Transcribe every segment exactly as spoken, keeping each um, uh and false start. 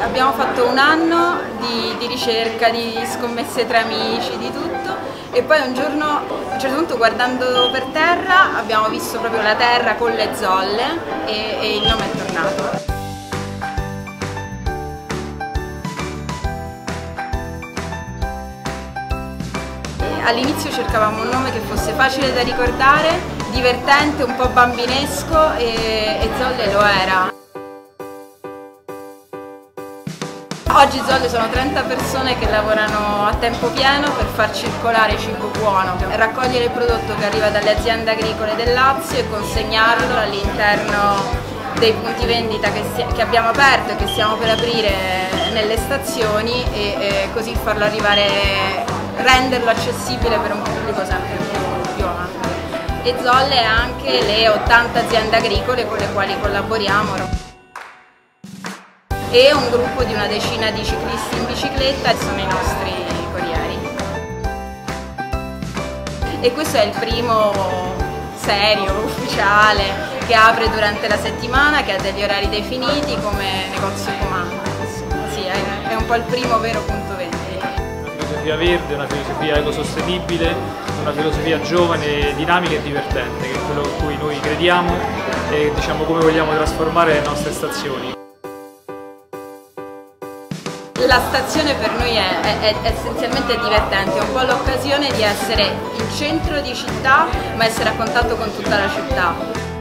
Abbiamo fatto un anno di, di ricerca, di scommesse tra amici, di tutto, e poi un giorno, a un certo punto, guardando per terra, abbiamo visto proprio la terra con le zolle e, e il nome è tornato. All'inizio cercavamo un nome che fosse facile da ricordare, divertente, un po' bambinesco, e, e Zolle lo era. Oggi Zolle sono trenta persone che lavorano a tempo pieno per far circolare cibo buono, raccogliere il prodotto che arriva dalle aziende agricole del Lazio e consegnarlo all'interno dei punti vendita che, che abbiamo aperto e che stiamo per aprire nelle stazioni, e, e così farlo arrivare, renderlo accessibile per un pubblico sempre più, più ampio. E Zolle è anche le ottanta aziende agricole con le quali collaboriamo, e un gruppo di una decina di ciclisti in bicicletta, che sono i nostri corrieri. E questo è il primo serio, ufficiale, che apre durante la settimana, che ha degli orari definiti come negozio comando. Sì, è un po' il primo vero punto vendita. Una filosofia verde, una filosofia ecosostenibile, una filosofia giovane, dinamica e divertente, che è quello in cui noi crediamo e diciamo come vogliamo trasformare le nostre stazioni. La stazione per noi è, è, è essenzialmente divertente, è un po' l'occasione di essere in centro di città ma essere a contatto con tutta la città.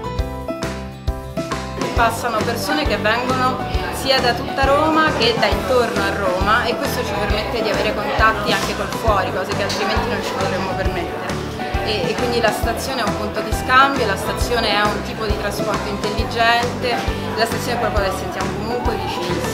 Passano persone che vengono sia da tutta Roma che da intorno a Roma, e questo ci permette di avere contatti anche col fuori, cose che altrimenti non ci potremmo permettere. E, e quindi la stazione è un punto di scambio, la stazione è un tipo di trasporto intelligente, la stazione è qualcosa che sentiamo comunque vicino.